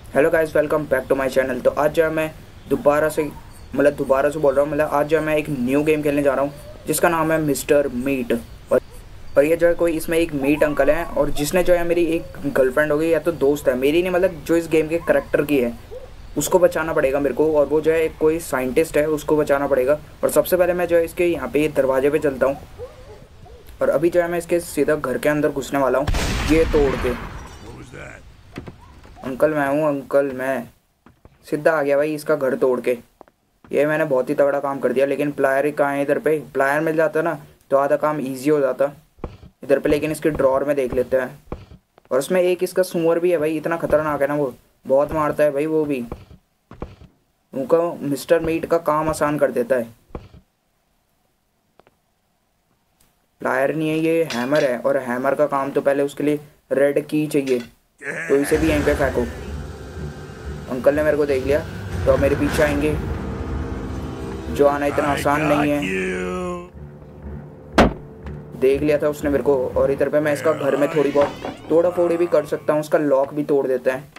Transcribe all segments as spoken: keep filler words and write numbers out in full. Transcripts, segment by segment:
Hello guys, welcome back to my channel. तो आज जो है मैं दोबारा से मतलब दोबारा से बोल रहा हूँ मतलब आज जो है मैं एक न्यू गेम खेलने जा रहा हूँ जिसका नाम है मिस्टर मीट। और और ये जो है कोई इसमें एक मीट अंकल है और जिसने जो है मेरी एक गर्लफ्रेंड होगी या तो दोस्त है मेरी, नहीं मतलब जो इस गेम के करेक्टर की है उसको बचाना पड़ेगा मेरे को। और वो जो है एक कोई साइंटिस्ट है, उसको बचाना पड़ेगा। और सबसे पहले मैं जो है इसके यहाँ पे दरवाजे पे चलता हूँ और अभी जो है मैं इसके सीधा घर के अंदर घुसने वाला हूँ ये तोड़ के। अंकल मैं हूँ, अंकल मैं सीधा आ गया भाई इसका घर तोड़ के। ये मैंने बहुत ही तगड़ा काम कर दिया, लेकिन प्लायर ही कहाँ है इधर पे। प्लायर मिल जाता ना तो आधा काम इजी हो जाता इधर पे। लेकिन इसके ड्रॉर में देख लेते हैं। और उसमें एक इसका सुअर भी है भाई, इतना खतरनाक है ना, वो बहुत मारता है भाई। वो भी उनका मिस्टर मीट का काम आसान कर देता है। प्लायर नहीं है, ये हैमर है और हैमर का काम तो पहले उसके लिए रेड की चाहिए, तो इसे भी यहीं पे फेंको। अंकल ने मेरे को देख लिया तो अब मेरे पीछे आएंगे। जो आना इतना आसान नहीं है, देख लिया था उसने मेरे को। और इधर पे मैं इसका घर में थोड़ी बहुत तोड़ा फोड़ी भी कर सकता हूँ, उसका लॉक भी तोड़ देता है।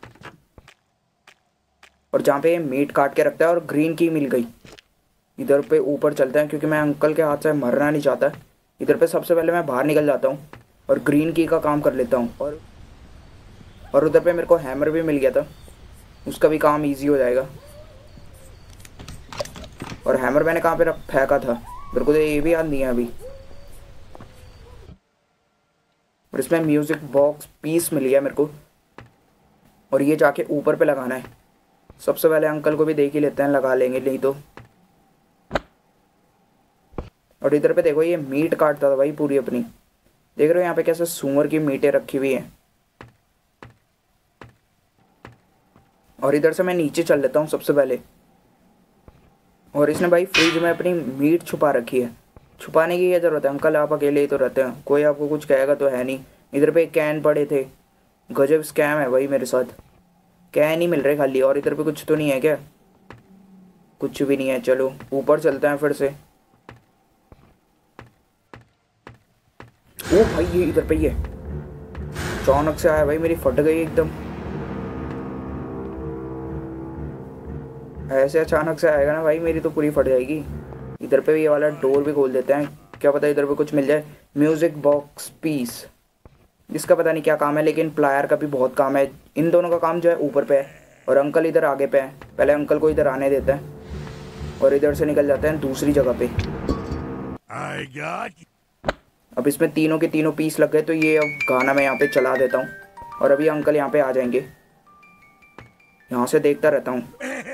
और जहाँ पे ये मीट काट के रखता है और ग्रीन की मिल गई। इधर पे ऊपर चलते हैं क्योंकि मैं अंकल के हाथ से मरना नहीं चाहता। इधर पे सबसे पहले मैं बाहर निकल जाता हूँ और ग्रीन की का काम कर लेता हूँ। और और उधर पे मेरे को हैमर भी मिल गया था, उसका भी काम इजी हो जाएगा। और हैमर मैंने कहाँ पे रख फेंका था मेरे को तो ये भी याद नहीं है अभी। और इसमें म्यूजिक बॉक्स पीस मिल गया मेरे को और ये जाके ऊपर पे लगाना है। सबसे पहले अंकल को भी देख ही लेते हैं, लगा लेंगे नहीं तो। और इधर पे देखो ये मीट काटता था भाई पूरी अपनी, देख रहे हो यहाँ पे कैसे सूअर की मीटें रखी हुई हैं। और इधर से मैं नीचे चल लेता हूँ सबसे पहले। और इसने भाई फ्रिज में अपनी मीट छुपा रखी है। छुपाने की क्या जरूरत है, अंकल आप अकेले ही तो रहते हैं, कोई आपको कुछ कहेगा तो है नहीं। इधर पे कैन पड़े थे, गजब स्कैम है भाई मेरे साथ। कैन ही मिल रहे खाली। और इधर पे कुछ तो नहीं है क्या? कुछ भी नहीं है। चलो ऊपर चलते हैं फिर से। ओ भाई ये इधर पे ही है। अचानक से आया भाई, मेरी फट गई एकदम। ऐसे अचानक से आएगा ना भाई मेरी तो पूरी फट जाएगी। इधर पे भी ये वाला डोर भी खोल देते हैं, क्या पता इधर पे कुछ मिल जाए। म्यूजिक बॉक्स पीस, इसका पता नहीं क्या काम है, लेकिन प्लायर का भी बहुत काम है। इन दोनों का काम जो है ऊपर पे है और अंकल इधर आगे पे है। पहले अंकल को इधर आने देते हैं और इधर से निकल जाते हैं दूसरी जगह पे। अब इसमें तीनों के तीनों पीस लग गए, तो ये अब गाना मैं यहाँ पे चला देता हूँ और अभी अंकल यहाँ पे आ जाएंगे। यहाँ से देखता रहता हूँ।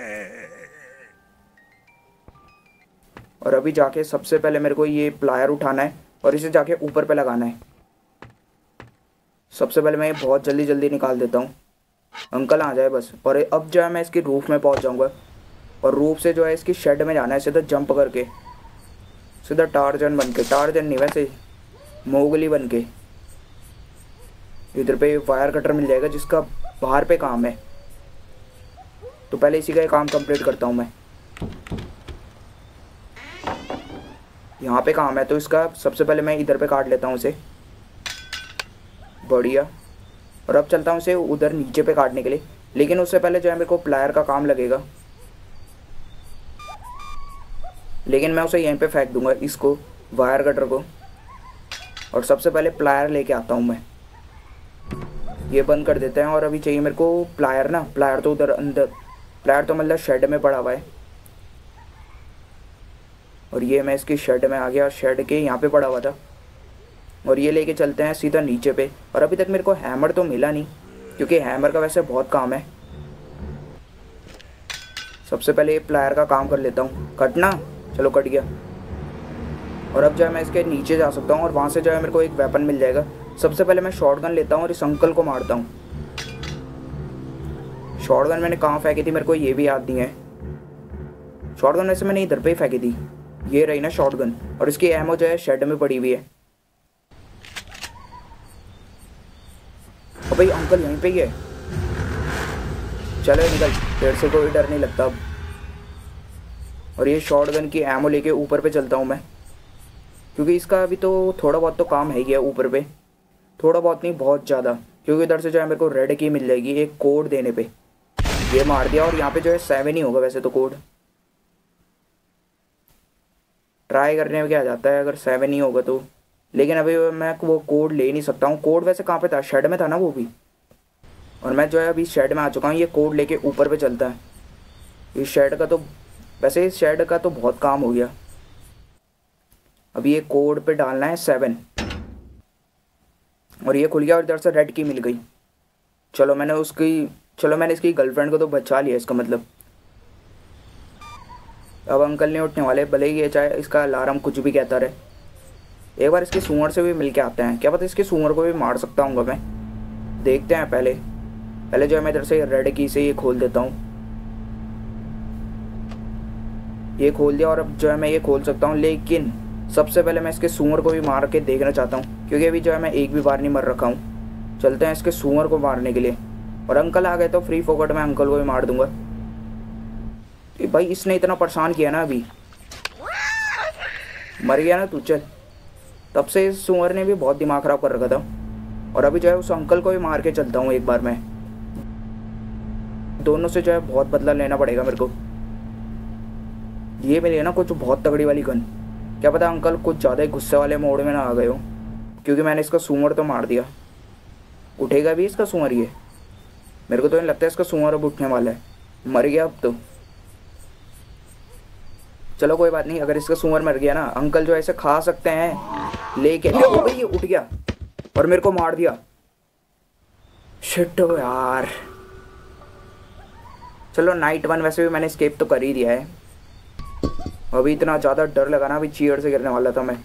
और अभी जाके सबसे पहले मेरे को ये प्लायर उठाना है और इसे जाके ऊपर पे लगाना है। सबसे पहले मैं ये बहुत जल्दी जल्दी निकाल देता हूँ, अंकल आ जाए बस। और अब जो है मैं इसकी रूफ में पहुँच जाऊँगा और रूफ से जो है इसकी शेड में जाना है सीधा जंप करके, सीधा टार्जन बन के। टार्जन नहीं वैसे मोगली बन के। इधर पे वायर कटर मिल जाएगा जिसका बाहर पे काम है, तो पहले इसी का काम कंप्लीट करता हूँ मैं। यहाँ पे काम है तो इसका सबसे पहले मैं इधर पे काट लेता हूँ इसे, बढ़िया। और अब चलता हूँ इसे उधर नीचे पे काटने के लिए, लेकिन उससे पहले जो है मेरे को प्लायर का काम लगेगा। लेकिन मैं उसे यहीं पे फेंक दूंगा इसको, वायर कटर को। और सबसे पहले प्लायर लेके आता हूँ मैं, ये बंद कर देते हैं। और अभी चाहिए मेरे को प्लायर ना, प्लायर तो उधर अंदर, प्लायर तो मतलब शेड में पड़ा हुआ है। और ये मैं इसकी शेड में आ गया, शेड के यहाँ पे पड़ा हुआ था। और ये लेके चलते हैं सीधा नीचे पे। और अभी तक मेरे को हैमर तो मिला नहीं, क्योंकि हैमर का वैसे बहुत काम है। सबसे पहले ये प्लायर का काम कर लेता हूँ। कटना, चलो कट गया। और अब जो है मैं इसके नीचे जा सकता हूँ और वहाँ से जो है मेरे को एक वेपन मिल जाएगा। सबसे पहले मैं शॉटगन लेता हूँ और इस अंकल को मारता हूँ। शॉटगन मैंने कहाँ फेंकी थी मेरे को ये भी याद नहीं है। शॉटगन वैसे मैंने इधर पे ही फेंकी थी, ये रही ना शॉटगन। और इसकी एमो जो है शेड में पड़ी हुई है। और भाई अंकल यहीं पे ही है, चलो निकल, तेरे से कोई डर नहीं लगता अब। और ये शॉटगन की एमो लेके ऊपर पे चलता हूँ मैं, क्योंकि इसका अभी तो थोड़ा बहुत तो काम है ही है ऊपर पे। थोड़ा बहुत नहीं, बहुत ज़्यादा, क्योंकि इधर से जो है मेरे को रेड की मिल जाएगी एक कोड देने पे। ये मार दिया और यहाँ पे जो है सेवन ही होगा वैसे तो कोड। ट्राई करने में क्या जाता है अगर सेवन ही होगा तो, लेकिन अभी मैं वो कोड ले नहीं सकता हूँ। कोड वैसे कहाँ पे था, शेड में था ना वो भी। और मैं जो है अभी शेड में आ चुका हूँ। ये कोड लेके ऊपर पे चलता है। इस शेड का तो वैसे इस शेड का तो बहुत काम हो गया। अभी ये कोड पे डालना है सेवन और ये खुल गया और इधर से रेड की मिल गई। चलो मैंने उसकी चलो मैंने इसकी गर्लफ्रेंड को तो बचा लिया इसका मतलब। अब अंकल नहीं उठने वाले, भले ही ये चाहे इसका अलार्म कुछ भी कहता रहे। एक बार इसके सूअर से भी मिल के आते हैं, क्या पता इसके सूअर को भी मार सकता हूँ मैं। देखते हैं पहले पहले जो है मैं इधर से रेड की से ये खोल देता हूँ। ये खोल दिया और अब जो है मैं ये खोल सकता हूँ, लेकिन सबसे पहले मैं इसके सूअर को भी मार के देखना चाहता हूँ, क्योंकि अभी जो है मैं एक भी बार नहीं मर रखा हूँ। चलते हैं इसके सूअर को मारने के लिए। और अंकल आ गए तो फ्री फोकट में अंकल को भी मार दूंगा। तो भाई इसने इतना परेशान किया ना, अभी मर गया ना तू। चल, तब से इस सूअर ने भी बहुत दिमाग खराब कर रखा था। और अभी जो है उस अंकल को भी मार के चलता हूँ एक बार मैं। दोनों से जो है बहुत बदला लेना पड़ेगा मेरे को। ये मिली है ना कुछ बहुत तगड़ी वाली गन, क्या पता अंकल कुछ ज़्यादा ही गुस्से वाले मोड में ना आ गए हो, क्योंकि मैंने इसका सूअर तो मार दिया। उठेगा भी इसका सूअर ये? मेरे को तो नहीं लगता है इसका सूअर अब उठने वाला है। मर गया अब तो। चलो कोई बात नहीं, अगर इसका सूअर मर गया ना, अंकल जो ऐसे खा सकते हैं। लेके ये उठ गया और मेरे को मार दिया। शिट यार। चलो नाइट वन वैसे भी मैंने स्केप तो कर ही दिया है। अभी इतना ज़्यादा डर लगा ना, अभी चेयर से गिरने वाला था मैं।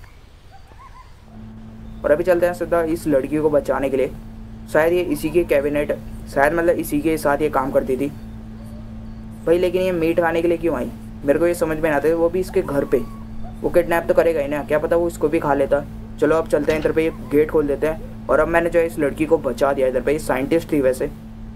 और अभी चलते हैं सीधा इस लड़की को बचाने के लिए। शायद ये इसी के कैबिनेट, शायद मतलब इसी के साथ ये काम करती थी भाई। लेकिन ये मीट खाने के लिए क्यों आई, मेरे को ये समझ में नहीं आता। वो भी इसके घर पे, वो किडनैप तो करेगा ही ना, क्या पता वो इसको भी खा लेता। चलो अब चलते हैं इधर पे, ये गेट खोल देते हैं। और अब मैंने जो है इस लड़की को बचा दिया। इधर पे ये साइंटिस्ट थी वैसे,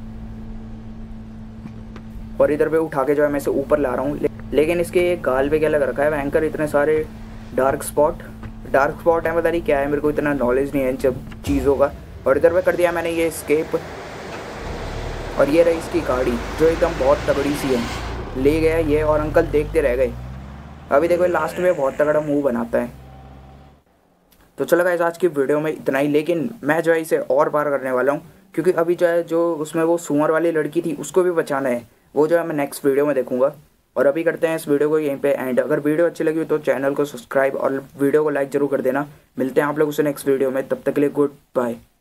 और इधर पे उठा के जो है मैं इसे ऊपर ला रहा हूँ। ले, लेकिन इसके एक गाल पे क्या लग रखा है भयंकर, इतने सारे डार्क स्पॉट। डार्क स्पॉट है, पता नहीं क्या है, मेरे को इतना नॉलेज नहीं है इन सब चीज़ों का। और इधर पे कर दिया मैंने ये स्केप। और ये रही इसकी गाड़ी जो एकदम बहुत तगड़ी सी है, ले गया ये। और अंकल देखते रह गए। अभी देखो लास्ट में बहुत तगड़ा मुंह बनाता है। तो चलो गाइस आज की वीडियो में इतना ही, लेकिन मैं जो है इसे और बार करने वाला हूँ, क्योंकि अभी जो है जो उसमें वो सूअर वाली लड़की थी उसको भी बचाना है। वो जो है मैं नेक्स्ट वीडियो में देखूंगा। और अभी करते हैं इस वीडियो को यहीं पे एंड। अगर वीडियो अच्छी लगी तो चैनल को सब्सक्राइब और वीडियो को लाइक जरूर कर देना। मिलते हैं आप लोगों से नेक्स्ट वीडियो में, तब तक के लिए गुड बाय।